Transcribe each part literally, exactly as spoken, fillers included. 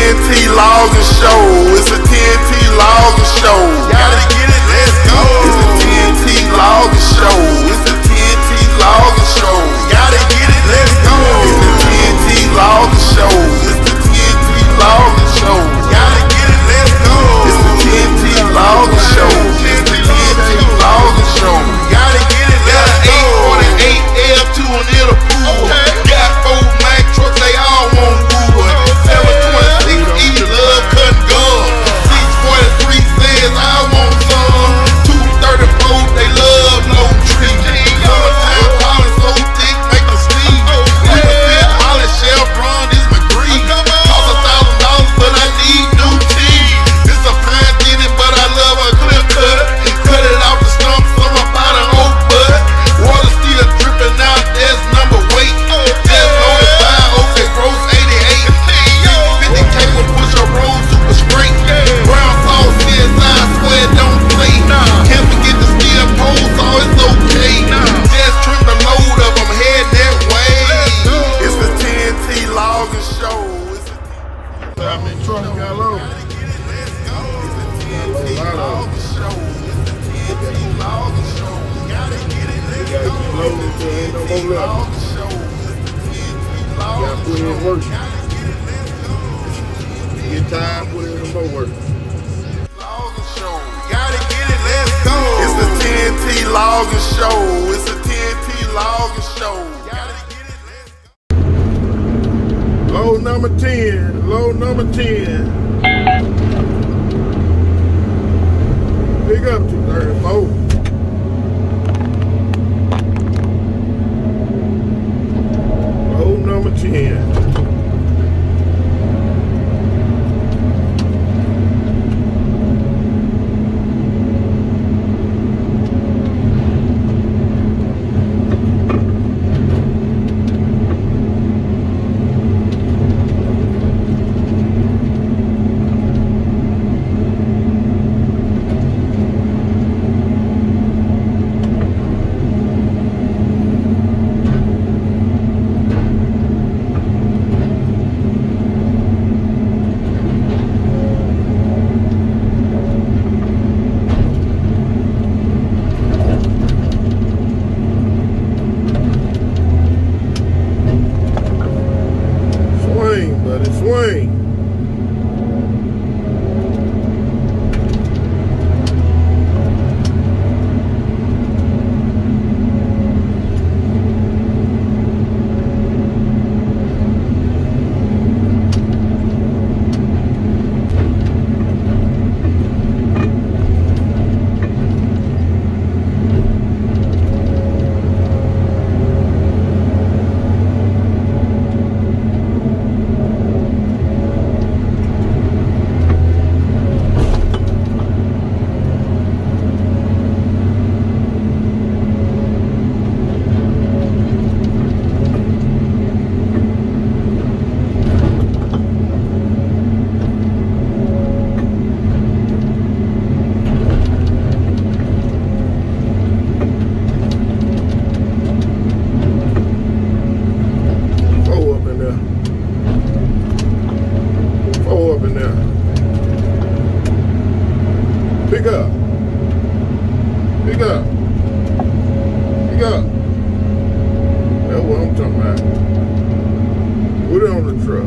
N T Logging Show. It's a T N T Logging Show. Gotta get it, let's go. It's a T N T Logging Show. It's a T N T Logging Show. Gotta get it, let's go. It's a T N T Logging Show. It's the T N T Logging Show. Gotta get it, let's go. It's the T N T Logging Show. It's the T N T Logging Show. Gotta get it, let's go. eight forty-eight L two and it'll pool. Got four Mack trucks, they all want wood. seven twenty-six E love cutting gum. six forty-three says I want some. two thirty-four they love no tree. Summertime pollen so thick make them sneeze. three percent pollen Chevron is my green. Cost a thousand dollars but I need new teeth. This a pine thinning but I love a clear cut. Cut it off the stump some about an oak bud. Water still dripping out, there's number weight. Just loaded five oaks that gross eighty-eight. fifty K will push a roll super straight. Brown sauce says I swear don't play. Can't forget the steel pole, so it's okay. Just trim the load up, I'm heading that way. It's the T N T Logging Show. I'm in truck, got low. It's the T N T Logging Show. It's the T N T Logging Show. Gotta get it, let's go. Loaded until ain't no more left. Gotta put in work. Get tired, put in some more work. Logging Show. Gotta get it, let's go. It's the T N T Logging Show. It's the T N T Logging Show. Gotta get it, let's go. Load number ten, load number ten. Pick up two thirty-four. Load number ten. Swing. Pick up. Pick up. Pick up. That's what I'm talking about. Put it on the truck.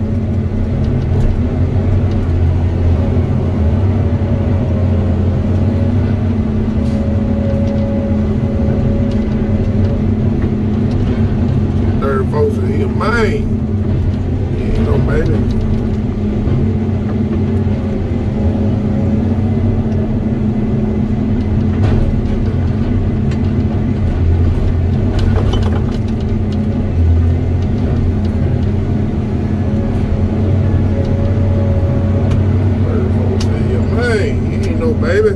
thirty-four said he a man. He ain't no baby. Baby.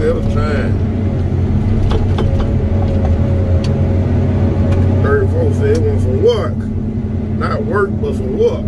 at a time. thirty-four said it wants some work. Not work, but some work.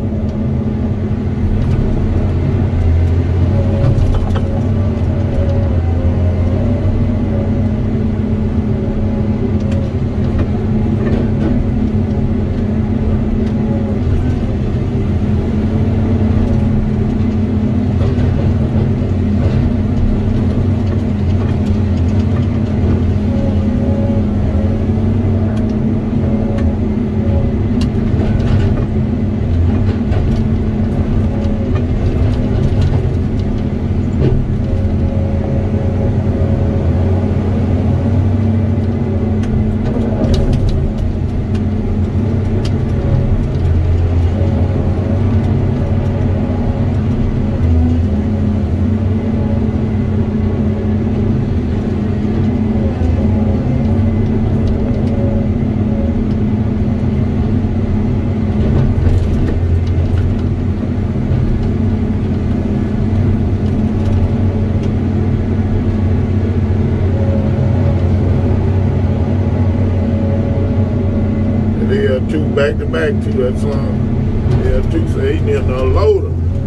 Two back to back to that song. Yeah, two say he near the loader.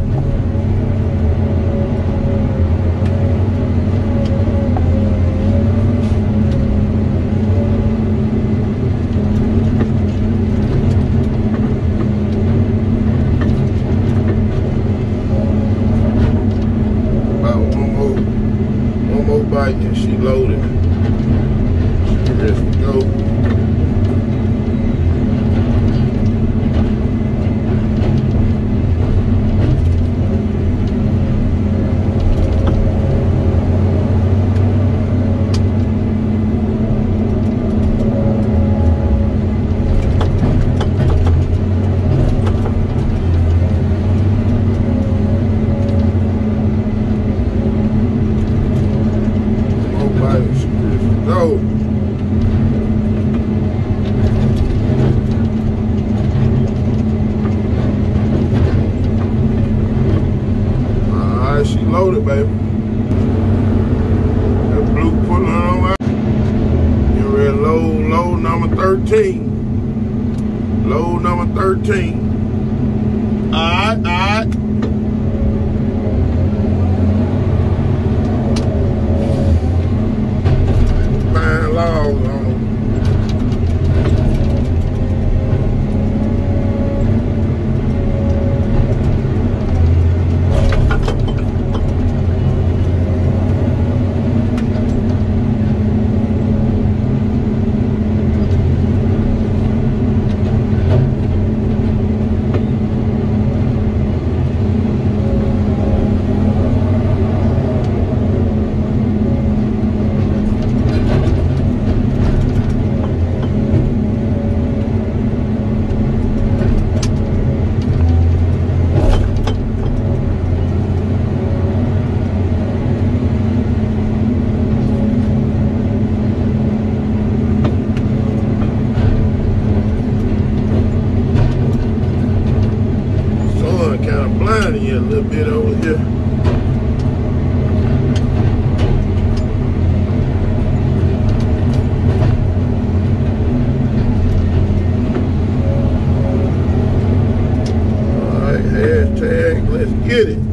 About one more, one more bite and she loaded. She ready to go. No. Alright, she loaded, baby. That blue pulling on out. You ready to load, load number thirteen. Load number thirteen. Alright, alright. Logs on them. Kind of blinding you a little bit over here. All right, hashtag, let's get it.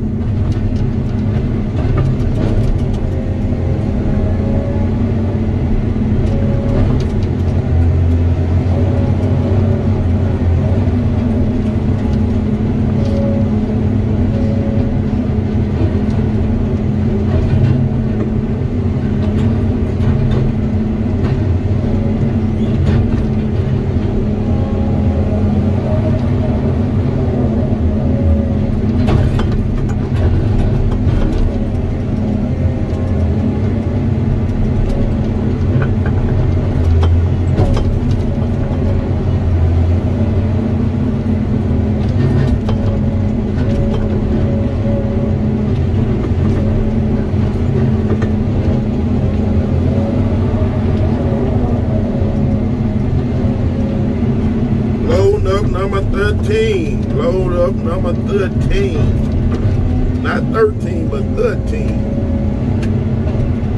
Number thirteen, load up number thirteen, not thirteen, but thirteen.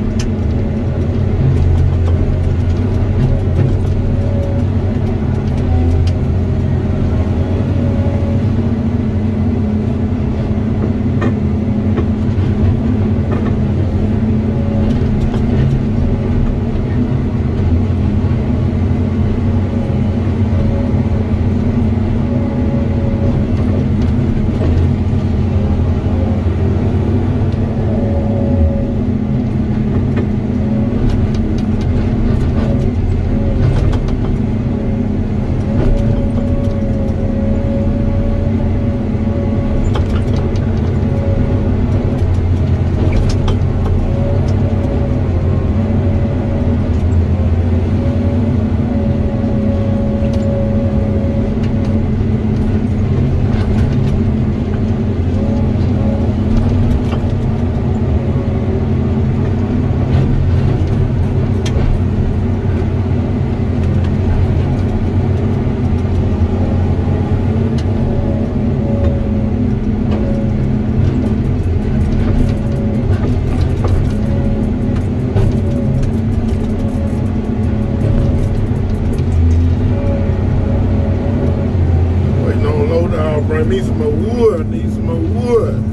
Hold on, bring me some more wood. I need some more wood.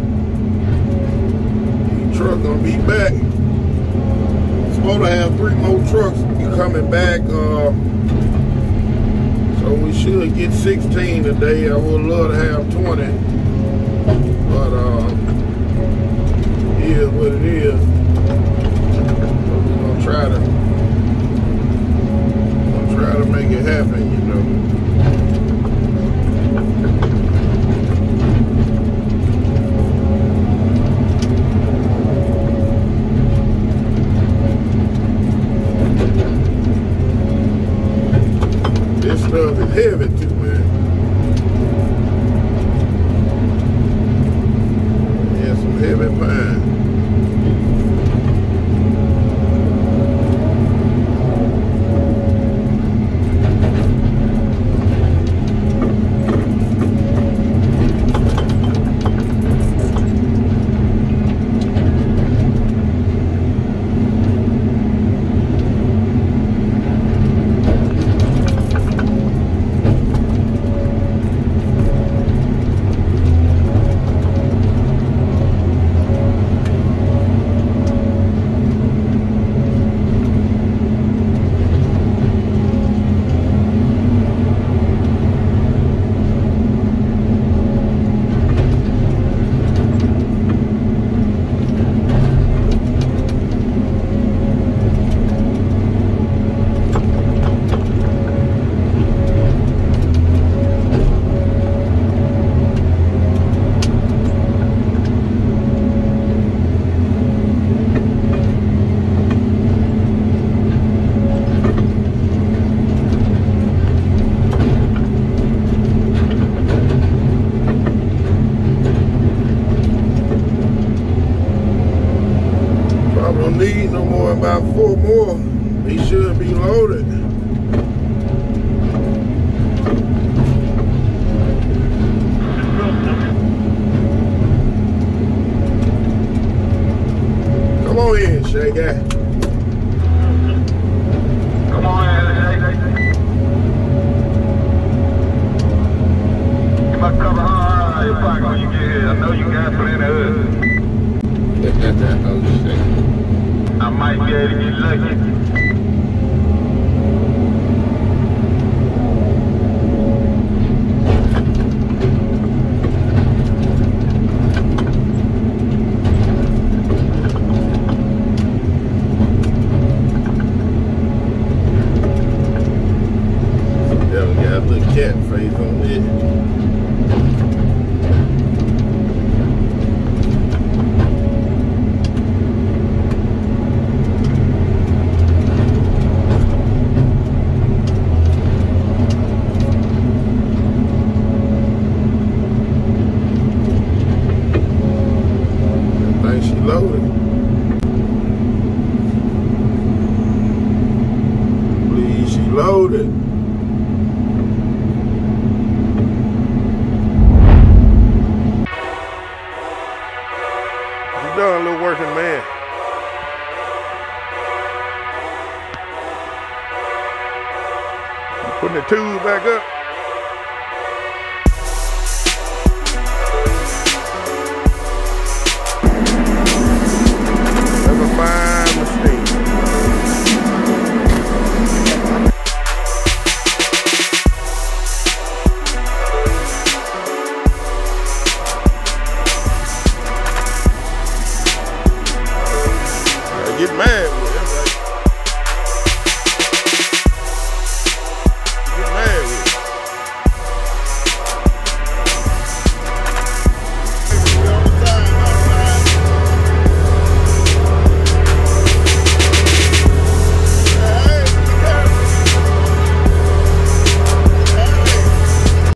The truck gonna be back. Supposed to have three more trucks coming back. Uh, so we should get sixteen today. I would love to have twenty. But uh, it is what it is. So we're gonna try to gonna try to make it happen, you know. This stuff is heavy too, man. Yeah, some heavy pine. Don't need no more, about four more. They should be loaded. Come on in, Shay Guy. Come on in, Shay. Get my cover hard out of your pocket when you get here. I know you got plenty of it. Oh, shit. I might be able to get lucky. Yeah, we got a little cat face on it. Loaded. Please, she loaded. What you done, little working man? Putting the tube back up. Fine mistake. I get mad.